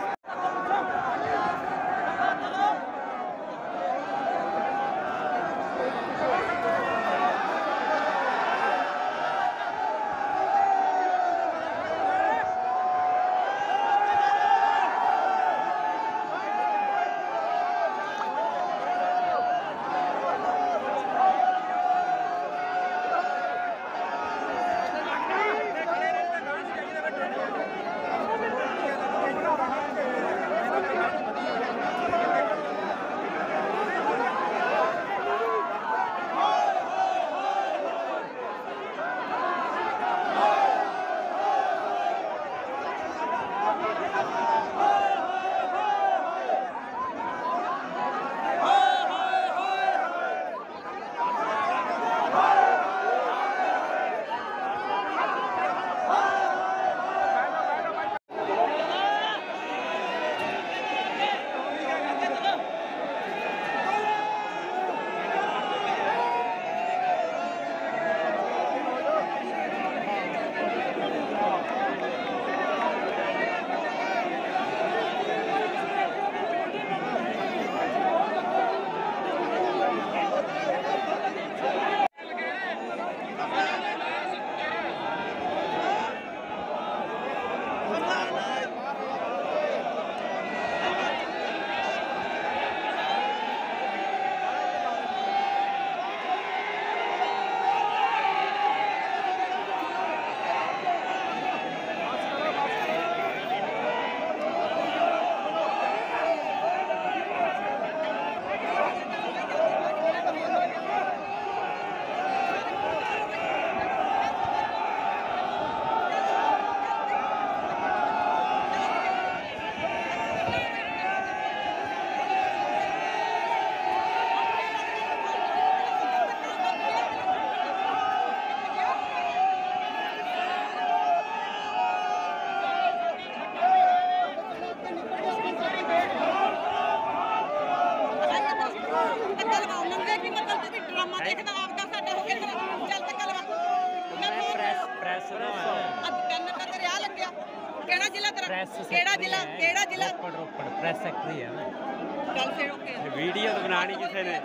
ਕਿਹੜਾ ਜ਼ਿਲ੍ਹਾ ਤੇਰਾ ਕਿਹੜਾ ਜ਼ਿਲ੍ਹਾ ਕਿਹੜਾ ਜ਼ਿਲ੍ਹਾ ਰੋਪੜ ਰੋਪੜ ਪ੍ਰੈਸ ਸੈਕਟਰੀ ਹੈ ਮੈਂ ਚੱਲ ਫਿਰ ਓਕੇ ਵੀਡੀਓ ਤਾਂ ਬਣਾਣੀ ਕਿਸੇ ਨੇ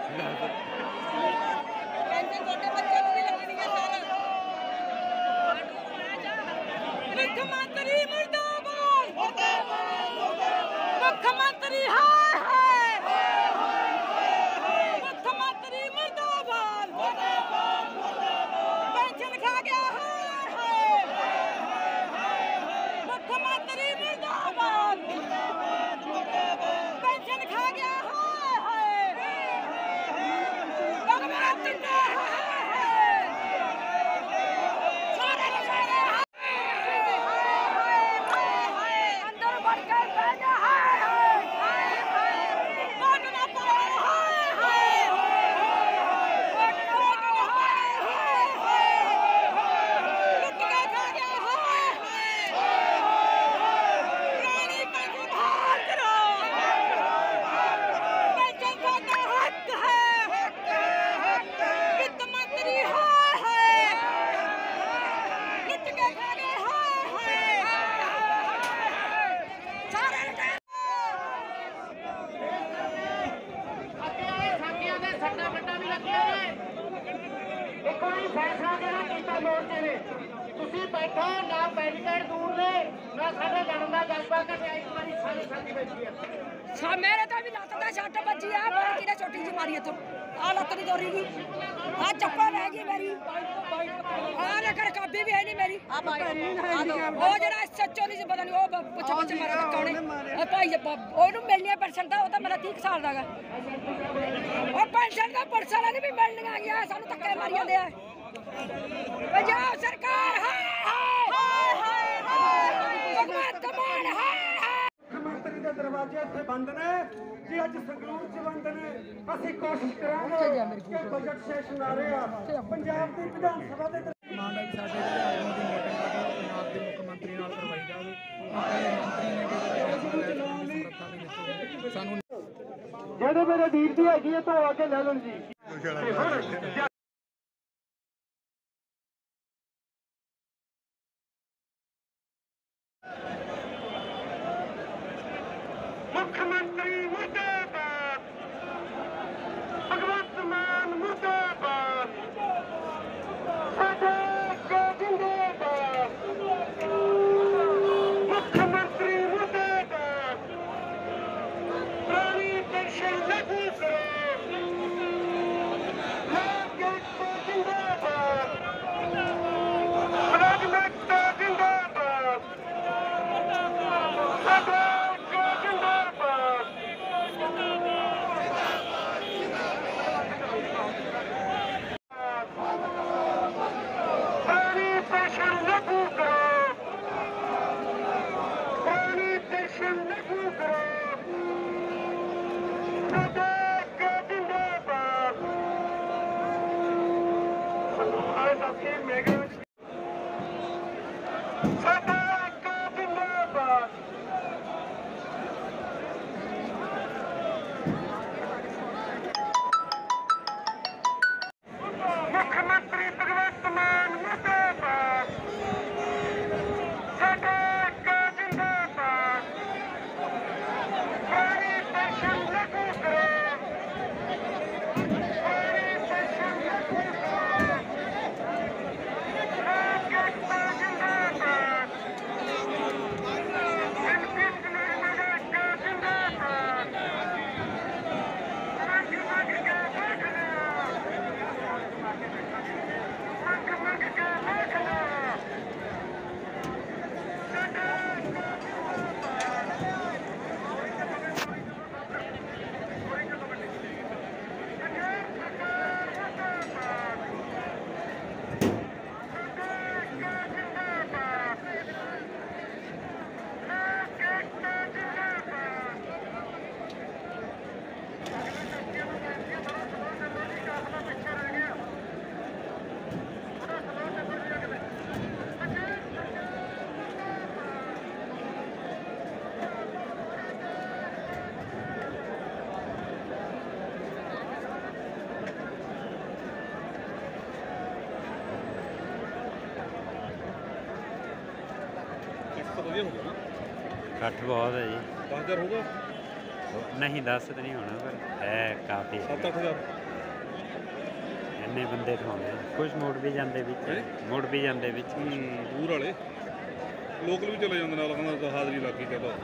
ਪੈਨਸ਼ਨ ਤੁਹਾਡੇ ਬੱਚਿਆਂ ਨੂੰ ਵੀ ਲੱਗਣੀ ਹੈ ਸਰ ਮੁੱਖ ਮੰਤਰੀ ਮੁਰਦਾਬਾਦ ਮੁੱਖ ਮੰਤਰੀ ਹਾਏ ਹਾਏ ਮੁੱਖ ਮੰਤਰੀ ਮੁਰਦਾਬਾਦ ਪੈਨਸ਼ਨ ਖਾ ਗਿਆ ਹਾਏ ਮੁੱਖ ਮੰਤਰੀ ਮੁਰਦਾਬਾਦ ਪੈਨਸ਼ਨ ਖਾ ਗਿਆ ਹਾਏ ਹਾਏ ਬਗਵਾ ਪਿੰਡਾ ਸਾਰੇ ਸਾਰੇ ਹਾਏ ਹਾਏ ਅੰਦਰ ਵੜ ਕੇ ਬਹਿ ਜਾ ਹਾਏ ਹਾਏ ਬੈਠਾ ਨਾ ਬੈਰੀਕੇਡ ਦੂਰ ਨੇ ਨਾ ਸਾਡੇ ਲੜਨ ਦਾ ਜਜ਼ਬਾ ਘਟਿਆ ਇੱਕ ਵਾਰੀ ਸਾਰੀ ਸਾਡੀ ਬੈਠੀ ਆ ਸਾ ਮੇਰੇ ਤਾਂ ਵੀ ਲੱਤ ਦਾ ਛੱਟ ਵੱਜੀ ਆ ਮੈਂ ਕਿਹਨੇ ਛੋਟੀ ਜਿਹੀ ਮਾਰੀ ਇੱਥੋਂ ਆ ਲੱਤ ਨਹੀਂ ਤੋਰੀ ਗਈ ਆ ਚੱਪਲ ਰਹਿ ਗਈ ਮੇਰੀ ਆ ਦੇ ਕਰ ਕਾਬੀ ਵੀ ਹੈ ਨਹੀਂ ਮੇਰੀ ਉਹ ਜਿਹੜਾ ਸੱਚੋ ਨਹੀਂ ਸੀ ਪਤਾ ਨਹੀਂ ਉਹ ਬੱਚਾ ਬੱਚਾ ਮਾਰਿਆ ਧੱਕਾ ਉਹਨੇ ਉਹ ਭਾਈ ਉਹਨੂੰ ਮਿਲਣੀ ਪੈਨਸ਼ਨ ਦਾ ਉਹ ਤਾਂ ਮੇਰਾ ਤੀਹ ਸਾਲ ਦਾ ਗਾ ਉਹ ਪੈਨਸ਼ਨ ਦਾ ਪੁਲਿਸ ਵਾਲਾ ਨਹੀਂ ਵੀ ਮਿਲਣੀਆਂ ਗਿਆ ਸਾਨੂੰ ਧੱਕੇ ਮਾਰੀ ਜਾਂਦੇ ਆ ਪੰਜਾਬ ਸਰਕਾਰ ਹਾਏ ਹਾਏ ਹਾਏ ਹਾਏ ਭਗਵੰਤ ਮਾਨ ਹਾਏ ਹਾਏ ਮੰਤਰੀ ਦੇ ਦਰਵਾਜ਼ੇ ਇੱਥੇ ਬੰਦ ਨੇ ਜੀ ਅੱਜ ਸੰਗਰੂਰ ਚ ਬੰਦ ਨੇ ਅਸੀਂ ਕੋਸ਼ਿਸ਼ ਕਰਾਂਗੇ ਕਿ ਬਜਟ ਸੈਸ਼ਨ ਆ ਰਿਹਾ ਪੰਜਾਬ ਦੀ ਵਿਧਾਨ ਸਭਾ ਦੇ ਮਾਨ ਹੈ ਸਾਡੇ ਜਿਹੜੇ ਆਗੂਆਂ ਦੀ ਮੀਟਿੰਗ ਆ ਪੰਜਾਬ ਦੇ ਮੁੱਖ ਮੰਤਰੀ ਨਾਲ ਕਰਵਾਈ ਜਾਵੇ ਮੰਤਰੀ ਨੇ ਕਿ ਸਾਨੂੰ ਜਿਹੜੇ ਮੇਰੇ ਵੀਰ ਦੀ ਹੈਗੀ ਹੈ ਤਾਂ ਆ ਕੇ ਲੈ ਲੈਣ ਜੀ ਮੁੱਖ ਮੰਤਰੀ ਮੁਰਦਾਬਾਦ ਭਗਵੰਤ ਮਾਨ ਮੁਰਦਾਬਾਦ ਸਾਡੇ ਜਿੰਦਾਬਾਦ ਮੁੱਖ ਮੰਤਰੀ ਮੁਰਦਾਬਾਦ ਪੁਰਾਣੀ ਪੈਨਸ਼ਨ ਲਾਗੂ ਕਰੋ ਲੋਕ ਜਿੰਦਾਬਾਦ ਮੁਲਾਜ਼ਮਾਂ ਜਿੰਦਾਬਾਦ ਸਾਡੇ ਇਕੱਠ ਬਹੁਤ ਹੈ ਜੀ दस हज़ार होगा नहीं दस तो नहीं होना पर है काफ़ी सत्त अठ हज़ार ਇੰਨੇ ਬੰਦੇ ਤਾਂ ਹੋਣੇ ਕੁਝ ਮੁੜ ਵੀ ਜਾਂਦੇ ਵਿੱਚ ਮੁੜ ਵੀ ਜਾਂਦੇ ਵਿੱਚ ਦੂਰ ਵਾਲੇ ਲੋਕਲ ਵੀ ਚਲੇ ਜਾਂਦੇ ਨਾਲ ਕਹਿੰਦਾ ਹਾਜ਼ਰੀ ਲੱਗ ਗਈ ਚਲੋ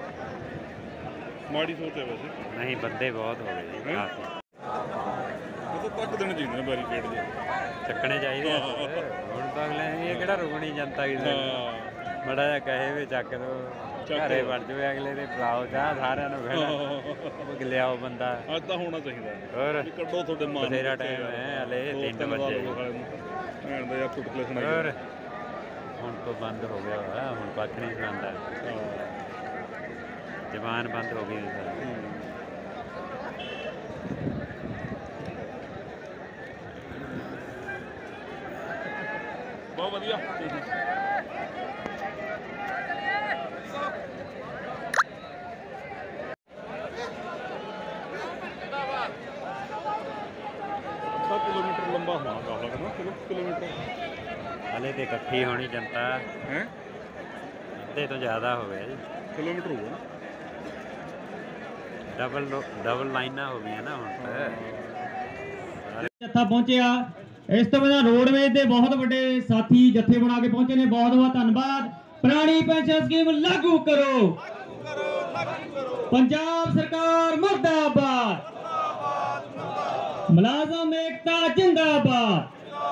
ਮਾੜੀ ਸੋਚ ਹੈ ਵੈਸੇ ਨਹੀਂ ਬੰਦੇ ਬਹੁਤ ਹੋ ਗਏ ਜੀ ਕਾਫੀ ਉਹ ਤਾਂ ਤੱਕ ਦੇਣੇ ਚਾਹੀਦੇ ਨੇ ਬੈਰੀਕੇਡ ਦੇ ਚੱਕਣੇ ਚਾਹੀਦੇ ਹੁਣ ਤਾਂ ਅਗਲੇ ਇਹ ਕਿਹੜਾ ਰੁਕਣੀ ਜਨਤਾ ਕਿਸੇ ਬੜਾ ਜਿਹਾ ਕਹੇ ਵੀ ਚੱਕ ਦੋ ਘਰੇ ਵੜ ਜਾਵੇ ਅਗਲੇ ਦੇ ਪਲਾਓ ਚਾਹ ਸਾਰਿਆਂ ਨੂੰ ਖੜਾ ਲਿਆਓ ਬੰਦਾ ਅੱਜ ਤਾਂ ਹੋਣਾ ਚਾਹੀਦਾ ਹੋਰ ਕੱਢੋ ਤੁਹਾਡੇ ਮਾਂ ਬਥੇਰਾ ਟਾਈਮ ਹੈ ਹਲੇ ਤਿੰਨ ਵਜੇ ਭੈਣ ਦਾ ਯਾਰ ਚੁਟਕਲੇ ਸੁਣਾਈ ਹੋਰ ਹੁਣ ਤੋਂ ਬੰਦ ਹੋ ਗਿਆ ਵਾ ਹੁਣ ਕੱਖ ਨਹੀਂ ਸੁਣਾਉਂਦਾ ਜ਼ਬਾਨ ਬੰਦ ਹੋ ਗਈ ਬਹੁਤ ਵਧੀਆ किलोमीटर लंबा होना काफला कितना किलो किलोमीटर हले तो इकट्ठी होनी जनता है अद्धे तो ज़्यादा हो गया जी किलोमीटर होगा डबल डबल लाइना हो गई ना हम जत्था पहुंचे ਇਸ ਤੋਂ ਬਿਨਾਂ ਰੋਡਵੇਜ਼ ਦੇ ਬਹੁਤ ਵੱਡੇ ਸਾਥੀ ਜੱਥੇ ਬਣਾ ਕੇ ਪਹੁੰਚੇ ਨੇ, ਬਹੁਤ ਬਹੁਤ ਧੰਨਵਾਦ। ਪੁਰਾਣੀ ਪੈਨਸ਼ਨ ਸਕੀਮ ਲਾਗੂ ਕਰੋ, ਪੰਜਾਬ ਸਰਕਾਰ ਮੁਰਦਾਬਾਦ, ਮੁਲਾਜ਼ਮ ਏਕਤਾ ਜਿੰਦਾਬਾਦ।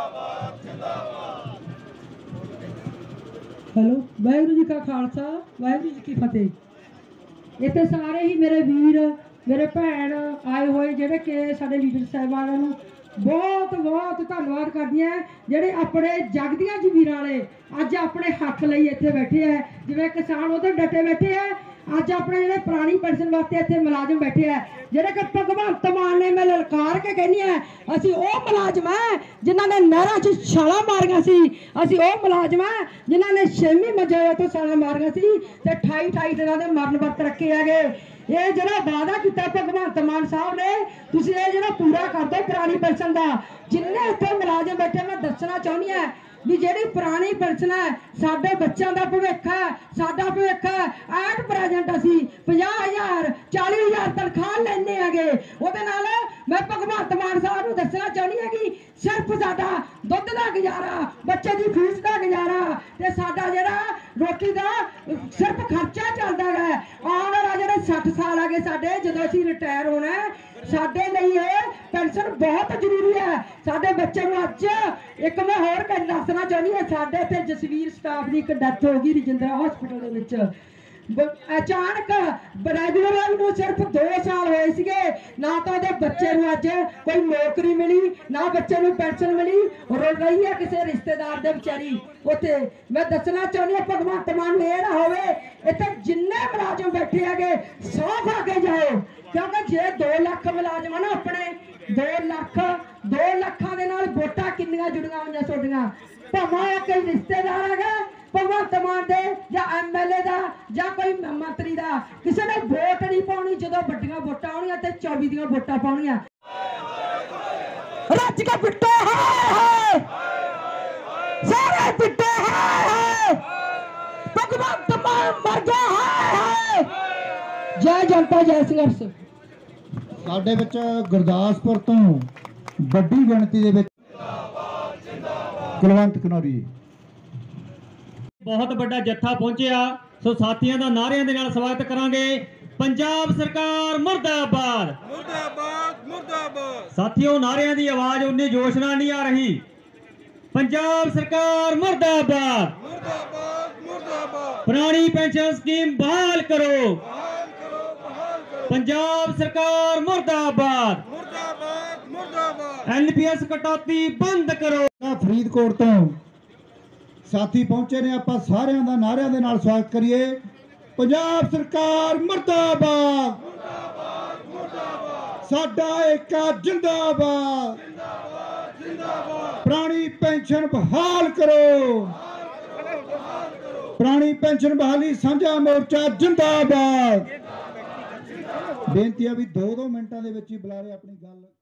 ਹੈਲੋ, ਵਾਹਿਗੁਰੂ ਜੀ ਕਾ ਖਾਲਸਾ, ਵਾਹਿਗੁਰੂ ਜੀ ਕੀ ਫਤਿਹ। ਇੱਥੇ ਸਾਰੇ ਹੀ ਮੇਰੇ ਵੀਰ, ਮੇਰੇ ਭੈਣ ਆਏ ਹੋਏ ਜਿਹੜੇ ਕਿ ਸਾਡੇ ਲੀਡਰ ਸਾਹਿਬਾਨਾਂ ਨੂੰ ਬਹੁਤ ਬਹੁਤ ਧੰਨਵਾਦ ਕਰਦੀ ਹਾਂ, ਜਿਹੜੇ ਆਪਣੇ ਜਗਦੀਆਂ ਜ਼ਮੀਰਾਂ ਵਾਲੇ ਅੱਜ ਆਪਣੇ ਹੱਕ ਲਈ ਇੱਥੇ ਬੈਠੇ ਹੈ। ਜਿਵੇਂ ਕਿਸਾਨ ਉਧਰ ਡਟੇ ਬੈਠੇ ਹੈ, ਅੱਜ ਆਪਣੇ ਜਿਹੜੇ ਪੁਰਾਣੀ ਪੈਨਸ਼ਨ ਵਾਸਤੇ ਇੱਥੇ ਮੁਲਾਜ਼ਮ ਬੈਠੇ ਹੈ, ਜਿਹੜੇ ਕਿ ਭਗਵੰਤ ਮਾਨ ਨੇ ਮੈਂ ਲਲਕਾਰ ਕੇ ਕਹਿੰਦੀ ਹਾਂ, ਅਸੀਂ ਉਹ ਮੁਲਾਜ਼ਮ ਹੈ ਜਿਨ੍ਹਾਂ ਨੇ ਨਹਿਰਾਂ 'ਚ ਛਾਲਾਂ ਮਾਰੀਆਂ ਸੀ, ਅਸੀਂ ਉਹ ਮੁਲਾਜ਼ਮ ਹੈ ਜਿਨ੍ਹਾਂ ਨੇ ਛੇਵੀਂ ਮੰਜ਼ਿਲ ਤੋਂ ਛਾਲਾਂ ਮਾਰੀਆਂ ਸੀ ਤੇ ਅਠਾਈ ਅਠਾਈ ਦਿਨਾਂ ਦੇ ਮਰਨ ਵਰਤ ਰੱਖੇ ਹੈਗੇ। ਇਹ ਜਿਹੜਾ ਵਾਅਦਾ ਕੀਤਾ ਭਗਵੰਤ ਮਾਨ ਸਾਹਿਬ ਨੇ, ਤੁਸੀਂ ਇਹ ਜਿਹੜਾ ਪੂਰਾ ਕਰ ਦਿਓ ਪੁਰਾਣੀ ਪੈਨਸ਼ਨ ਦਾ। ਜਿੰਨੇ ਇੱਥੇ ਮੁਲਾਜ਼ਮ ਬੈਠੇ, ਮੈਂ ਦੱਸਣਾ ਚਾਹੁੰਦੀ ਹਾਂ ਵੀ ਜਿਹੜੀ ਪੁਰਾਣੀ ਪੈਨਸ਼ਨ ਹੈ ਸਾਡੇ ਬੱਚਿਆਂ ਦਾ ਭਵਿੱਖ ਹੈ, ਸਾਡਾ ਭਵਿੱਖ ਹੈ। ਐਟ ਪ੍ਰੈਜ਼ੈਂਟ ਅਸੀਂ ਪੰਜਾਹ ਹਜ਼ਾਰ ਚਾਲੀ ਹਜ਼ਾਰ ਤਨਖਾਹ ਲੈਂਦੇ ਹੈਗੇ। ਉਹਦੇ ਨਾਲ ਮੈਂ ਭਗਵੰਤ ਮਾਨ ਸਾਹਿਬ ਨੂੰ ਦੱਸਣਾ ਚਾਹੁੰਦੀ ਹਾਂ ਕਿ ਸਿਰਫ ਸਾਡਾ ਦੁੱਧ ਦਾ ਗੁਜ਼ਾਰਾ, ਬੱਚੇ ਦੀ ਫੀਸ ਦਾ ਗੁਜ਼ਾਰਾ ਤੇ ਸਾਡਾ ਜਿਹੜਾ ਰੋਟੀ ਦਾ ਸਿਰਫ ਖਰਚਾ ਚੱਲਦਾ ਹੈ। ਆਉਣ ਵਾਲਾ ਜਿਹੜੇ ਸੱਠ ਸਾਲ ਆ ਗਏ ਸਾਡੇ, ਜਦੋਂ ਅਸੀਂ ਰਿਟਾਇਰ ਹੋਣਾ, ਸਾਡੇ ਲਈ ਇਹ ਪੈਨਸ਼ਨ ਬਹੁਤ ਜ਼ਰੂਰੀ ਹੈ। ਸਾਡੇ ਬੱਚੇ ਨੂੰ ਅੱਜ ਇੱਕ ਮੈਂ ਹੋਰ ਗੱਲ ਦੱਸਣਾ ਚਾਹੁੰਦੀ ਹਾਂ, ਸਾਡੇ ਇੱਥੇ ਜਸਵੀਰ ਸਟਾਫ ਦੀ ਇੱਕ ਡੈਥ ਹੋ ਗਈ ਰਜਿੰਦਰਾ ਹਸਪੀਟਲ ਦੇ ਵਿੱਚ। ਅਚਾਨਕ ਰੈਗੂਲਰ ਨੂੰ ਸਿਰਫ ਦੋ ਸਾਲ ਹੋਏ ਸੀਗੇ, ਨਾ ਤਾਂ ਉਹਦੇ ਬੱਚੇ ਨੂੰ ਅੱਜ ਕੋਈ ਨੌਕਰੀ ਮਿਲੀ, ਨਾ ਬੱਚੇ ਨੂੰ ਪੈਨਸ਼ਨ ਮਿਲੀ, ਰੁਲ ਰਹੀ ਹੈ ਕਿਸੇ ਰਿਸ਼ਤੇਦਾਰ ਦੇ ਵਿਚਾਰੀ ਉੱਥੇ। ਮੈਂ ਦੱਸਣਾ ਚਾਹੁੰਦੀ ਹਾਂ ਭਗਵੰਤ ਮਾਨ ਨੂੰ ਇਹ ਨਾ ਹੋਵੇ, ਇੱਥੇ ਜਿੰਨੇ ਮੁਲਾਜ਼ਮ ਬੈਠੇ ਹੈਗੇ ਸੌ ਖਾ ਕੇ ਜਾਓ, ਕਿਉਂਕਿ ਜੇ ਦੋ ਲੱਖ ਮੁਲਾਜ਼ਮ ਨਾ ਆਪਣੇ, ਦੋ ਲੱਖ ਦੋ ਲੱਖਾਂ ਦੇ ਨਾਲ ਵੋਟਾਂ ਕਿੰਨੀਆਂ ਜੁੜੀਆਂ ਹੋਈਆਂ ਤੁਹਾਡੀਆਂ। ਭਾਵੇਂ ਕੋਈ ਰਿਸ਼ਤੇਦਾਰ ਹੈਗਾ ਭਗਵੰਤ ਮਾਨ ਦੇ ਜਾਂ ਐਮਐਲਏ ਦਾ ਜਾਂ ਕੋਈ ਮੰਤਰੀ ਦਾ, ਕਿਸੇ ਨੇ ਵੋਟ ਨਹੀਂ ਪਾਉਣੀ ਜਦੋਂ ਵੱਡੀਆਂ ਵੋਟਾਂ ਆਉਣੀਆਂ ਤੇ ਚੌਵੀ ਦੀਆਂ ਵੋਟਾਂ ਪਾਉਣੀਆਂ। ਰੱਜ ਕੇ ਪਿੱਟੇ ਹਾਏ ਸਾਰੇ ਪਿੱਟੇ ਹਾਏ, ਭਗਵੰਤ ਮਾਨ ਮਰ ਗਿਆ ਹਾਏ। ਜੈ ਜਨਤਾ ਜੈ ਸੰਘਰਸ਼। ਸਾਡੇ ਵਿੱਚ ਗੁਰਦਾਸਪੁਰ ਤੋਂ ਵੱਡੀ ਗਿਣਤੀ ਦੇ ਵਿੱਚ ਕੁਲਵੰਤ ਕਨੌਰੀ ਬਹੁਤ ਵੱਡਾ ਜੱਥਾ ਪਹੁੰਚਿਆ, ਸੋ ਸਾਥੀਆਂ ਦਾ ਨਾਅਰਿਆਂ ਦੇ ਨਾਲ ਸਵਾਗਤ ਕਰਾਂਗੇ। ਪੰਜਾਬ ਸਰਕਾਰ ਮੁਰਦਾਬਾਦ, ਮੁਰਦਾਬਾਦ ਮੁਰਦਾਬਾਦ। ਸਾਥੀਓ, ਨਾਅਰਿਆਂ ਦੀ ਆਵਾਜ਼ ਉਨੀ ਜੋਸ਼ ਨਾਲ ਨਹੀਂ ਆ ਰਹੀ। ਪੰਜਾਬ ਸਰਕਾਰ ਮੁਰਦਾਬਾਦ, ਮੁਰਦਾਬਾਦ ਮੁਰਦਾਬਾਦ। ਪੁਰਾਣੀ ਪੈਨਸ਼ਨ ਸਕੀਮ ਬਹਾਲ ਕਰੋ, ਬਹਾਲ ਕਰੋ ਬਹਾਲ ਕਰੋ। ਪੰਜਾਬ ਸਰਕਾਰ ਮੁਰਦਾਬਾਦ, ਮੁਰਦਾਬਾਦ ਮੁਰਦਾਬਾਦ। ਐਨਪੀਐਸ ਕਟੌਤੀ ਬੰਦ ਕਰੋ। ਫਰੀਦਕੋਟ ਤੋਂ ਸਾਥੀ ਪਹੁੰਚੇ ਨੇ, ਆਪਾਂ ਸਾਰਿਆਂ ਦਾ ਨਾਅਰਿਆਂ ਦੇ ਨਾਲ ਸਵਾਗਤ ਕਰੀਏ। ਪੰਜਾਬ ਸਰਕਾਰ ਮੁਰਦਾਬਾਦ, ਮੁਰਦਾਬਾਦ ਮੁਰਦਾਬਾਦ। ਸਾਡਾ ਏਕਾ ਜਿੰਦਾਬਾਦ, ਜਿੰਦਾਬਾਦ ਜਿੰਦਾਬਾਦ। ਪੁਰਾਣੀ ਪੈਨਸ਼ਨ ਬਹਾਲ ਕਰੋ, ਪੁਰਾਣੀ ਪੈਨਸ਼ਨ ਬਹਾਲੀ ਸਾਂਝਾ ਮੋਰਚਾ ਜਿੰਦਾਬਾਦ। ਬੇਨਤੀ ਹੈ ਵੀ ਦੋ ਦੋ ਮਿੰਟਾਂ ਦੇ ਵਿੱਚ ਹੀ ਬੁਲਾਰੇ ਆਪਣੀ ਗੱਲ